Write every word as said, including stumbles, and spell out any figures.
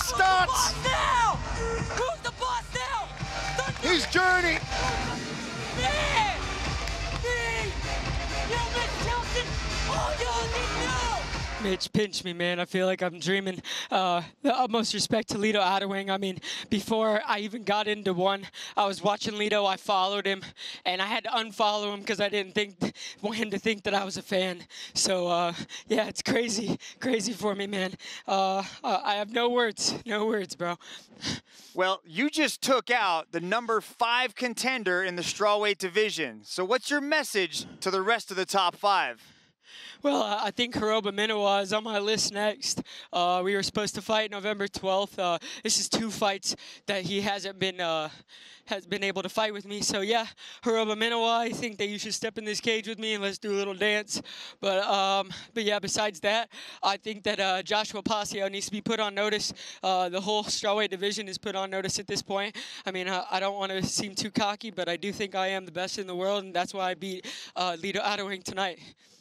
starts. Who's the boss now? Who's the boss now? Thunder. He's Journey. Me! Me! You Mitch Tilton! Oh, you didn't know! Mitch, pinch me, man. I feel like I'm dreaming. Uh, the utmost respect to Lito Adiwang. I mean, before I even got into one, I was watching Lito. I followed him, and I had to unfollow him because I didn't think want him to think that I was a fan. So, uh, yeah, it's crazy, crazy for me, man. Uh, uh, I have no words, no words, bro. Well, you just took out the number five contender in the strawweight division. So what's your message to the rest of the top five? Well, uh, I think Hiroba Minowa is on my list next. Uh, we were supposed to fight November twelfth. Uh, this is two fights that he hasn't been uh, has been able to fight with me. So yeah, Hiroba Minowa, I think that you should step in this cage with me and let's do a little dance. But um, but yeah, besides that, I think that uh, Joshua Pacio needs to be put on notice. Uh, the whole strawweight division is put on notice at this point. I mean, I, I don't want to seem too cocky, but I do think I am the best in the world, and that's why I beat uh, Lito Adiwang tonight.